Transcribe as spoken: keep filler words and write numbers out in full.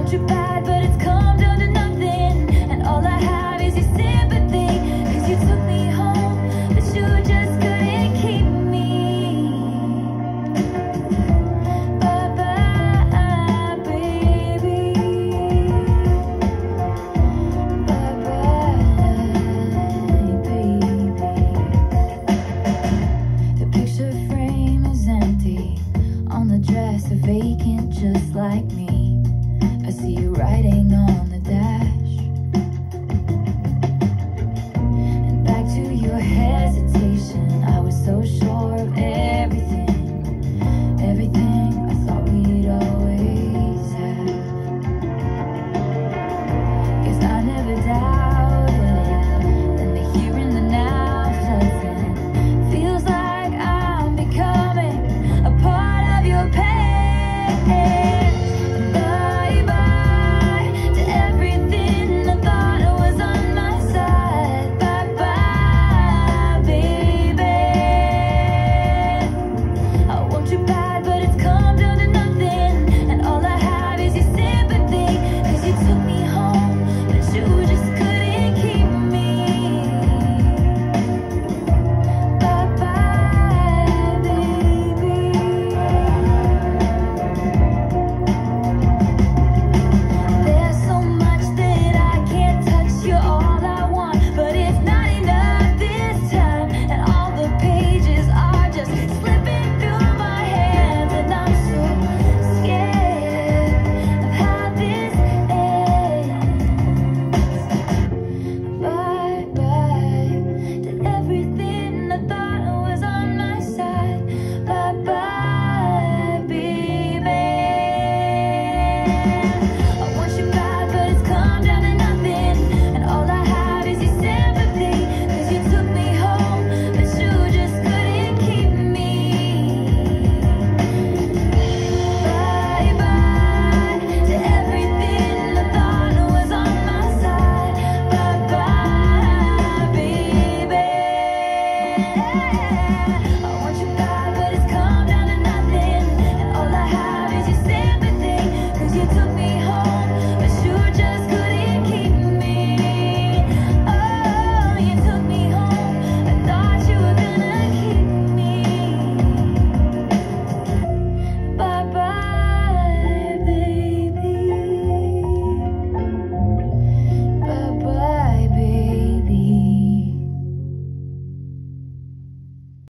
want you bad, but it's come down to nothing. And all I have is your sympathy. Cause you took me home, but you just couldn't keep me. Bye-bye, baby. Bye-bye, baby. The picture frame is empty. On the dress, a vacant just like me. I see you writing